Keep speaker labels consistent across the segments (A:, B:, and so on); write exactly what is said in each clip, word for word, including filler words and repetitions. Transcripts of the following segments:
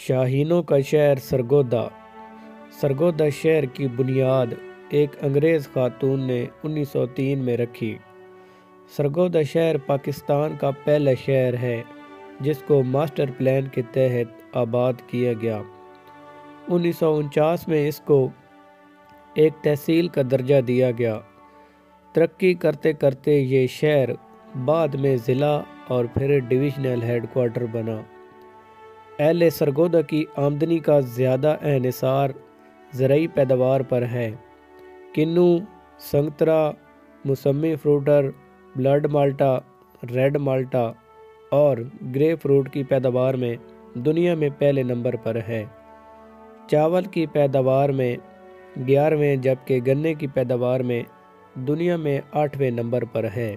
A: شاہینوں کا شہر سرگودا۔ سرگودا شہر کی بنیاد ایک انگریز خاتون نے انیس سو تین میں رکھی۔ سرگودا شہر پاکستان کا پہلا شہر ہے جس کو ماسٹر پلان کے تحت آباد کیا گیا۔ انیس سو انچاس میں اس کو ایک تحصیل کا درجہ دیا گیا۔ ترقی کرتے کرتے یہ شہر بعد میں ضلع اور پھر ڈویژنل ہیڈ کوارٹر بنا۔ اہل سرگودا کی آمدنی کا زیادہ انحصار زرعی پیداوار پر ہے۔ کنو، سنگترا، موسمی فروٹر، بلڈ مالٹا، ریڈ مالٹا اور گرے فروٹ کی پیداوار میں دنیا میں پہلے نمبر پر ہے۔ چاول کی پیداوار میں گیارہویں جبکہ گنے کی پیداوار میں دنیا میں آٹھویں نمبر پر ہے۔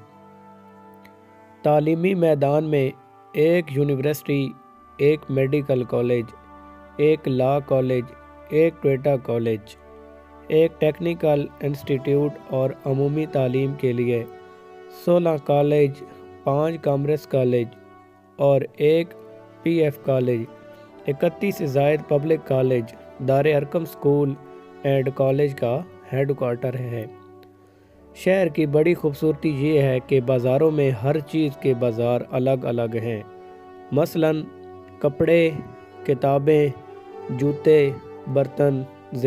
A: تعلیمی میدان میں ایک یونیورسٹی، ایک میڈیکل کالج، ایک لا کالج، ایک ٹویٹا کالج، ایک ٹیکنیکل انسٹیٹیوٹ اور عمومی تعلیم کے لیے سولہ کالج، پانچ کامرس کالج اور ایک پی ایف کالج، اکتیس سے زائد public college, Dar Arqam school and college کا ہیڈ کوارٹر ہے۔ شہر کی بڑی خوبصورتی یہ ہے کہ بازاروں میں ہر چیز کے بازار الگ الگ ہیں، مثلاً کپڑے، کتابیں، جوتے، برتن،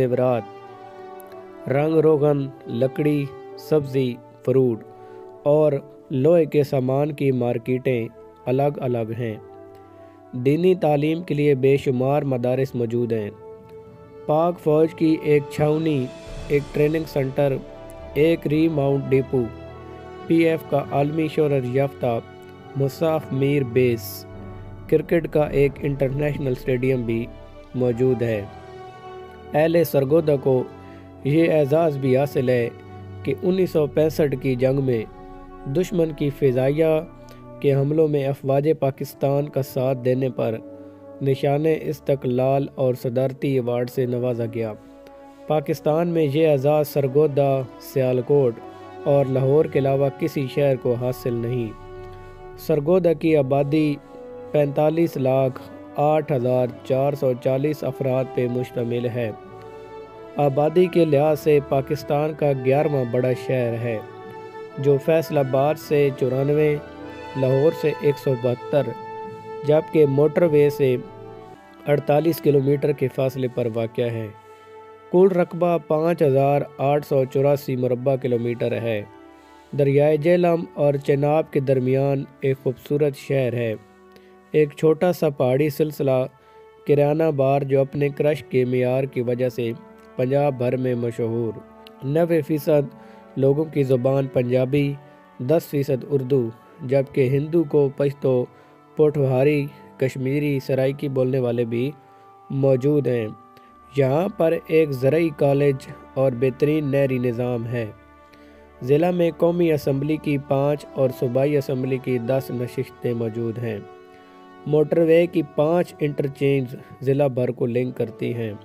A: زیورات، رنگ روغن، لکڑی، سبزی، فروٹ اور لوہے کے سامان کی مارکیٹیں الگ الگ ہیں۔ دینی تعلیم کے لیے بے شمار مدارس موجود ہیں۔ پاک فوج کی ایک چھاؤنی، ایک ٹریننگ سنٹر، ایک remount depot, P F کا عالمی شہرت یافتہ مصعب میر بیس، کرکٹ کا ایک انٹرنیشنل اسٹیڈیم بھی موجود ہے۔ اہل سرگودا کو یہ اعزاز بھی حاصل ہے کہ انیس سو پینسٹھ کی جنگ میں دشمن کی فضائیہ کے حملوں میں افواج پاکستان کا ساتھ دینے پر نشان استقلال اور صدارتی ایوارڈ سے نوازا گیا۔ پاکستان میں یہ اعزاز سرگودا، سیالکوٹ اور لاہور کے علاوہ کسی شہر کو حاصل نہیں۔ سرگودا کی آبادی پینتالیس لاکھ آٹھ ہزار چار سو چالیس افراد پہ مشتمل ہے۔ آبادی کے لحاظ سے پاکستان کا گیارہواں بڑا شہر ہے، جو فیصل آباد سے چورانوے، لاہور سے ایک سو بہتر جبکہ موٹر وے سے اڑتالیس کلومیٹر کے فاصلے پر واقع ہے۔ کل رقبہ پانچ ہزار آٹھ سو چوراسی مربع کلومیٹر ہے۔ دریائے جہلم اور چناب کے درمیان ایک خوبصورت شہر ہے۔ ایک چھوٹا سا پہاڑی سلسلہ کریانہ بار جو اپنے کرش کے معیار کی وجہ سے پنجاب بھر میں مشہور۔ نوے فیصد لوگوں کی زبان پنجابی، دس فیصد اردو جبکہ ہندو کو پشتو، پوٹھوہاری، کشمیری، سرائکی بولنے والے بھی موجود ہیں۔ یہاں پر ایک زرعی کالج اور بہترین نہری نظام ہے۔ ضلع میں قومی اسمبلی کی پانچ اور صوبائی اسمبلی کی دس نشستیں موجود ہیں۔ موٹر وے کی پانچ انٹرچینج ضلع بھر کو لنک کرتی ہیں۔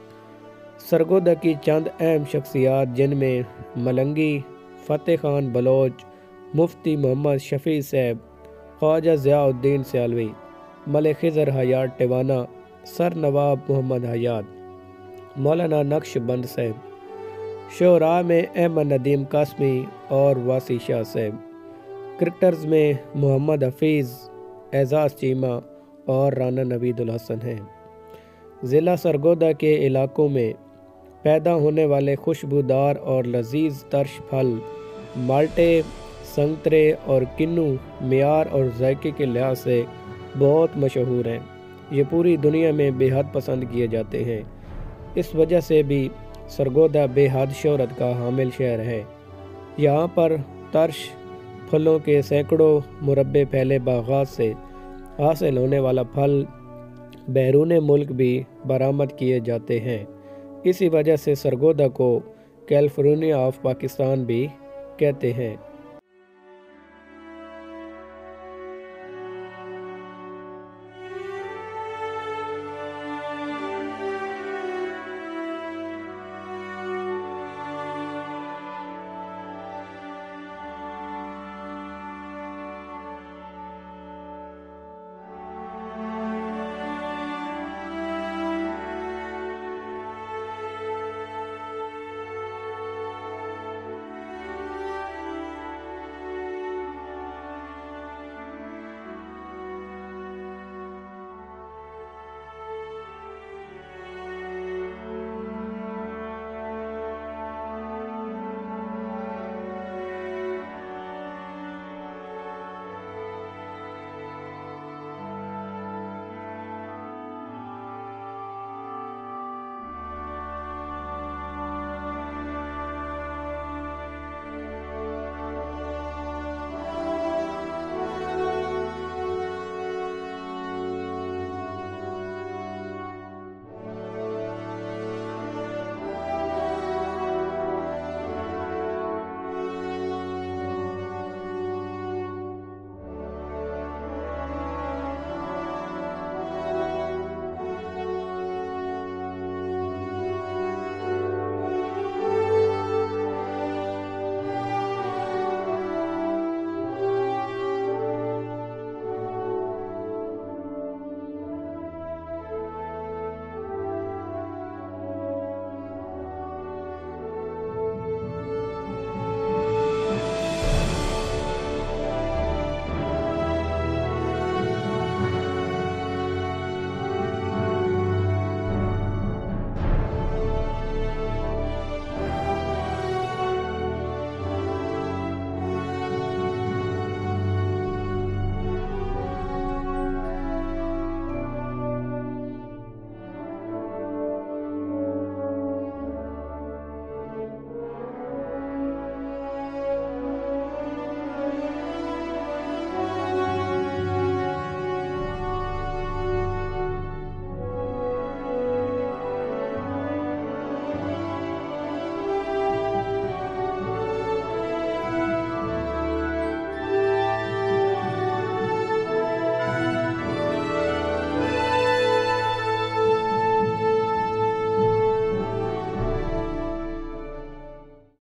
A: سرگودا کی چند اہم شخصیات جن میں ملنگی فتح خان بلوچ، مفتی محمد شفیع صاحب، خواجہ ضیاء الدین سیالوی، ملک خضر حیات ٹیوانا، سر نواب محمد حیات، مولانا نقش بند صاحب۔ شعراء میں احمد ندیم قاسمی اور واسی شاہ صاحب۔ کرکٹرز میں محمد حفیظ، اعزاز چیمہ اور رانا نوید الحسن ہیں۔ ضلع سرگودا کے علاقوں میں پیدا ہونے والے خوشبودار اور لذیذ ترش پھل مالٹے، سنگترے اور کنو معیار اور ذائقے کے لحاظ سے بہت مشہور ہیں۔ یہ پوری دنیا میں بے حد پسند کیے جاتے ہیں۔ اس وجہ سے بھی سرگودا بے حد شہرت کا حامل شہر ہے۔ یہاں پر ترش پھلوں کے سینکڑوں مربع پھیلے باغات سے حاصل ہونے والا پھل بیرون ملک بھی برآمد کیے جاتے ہیں۔ اسی وجہ سے سرگودا کو کیلیفورنیا آف پاکستان بھی کہتے ہیں۔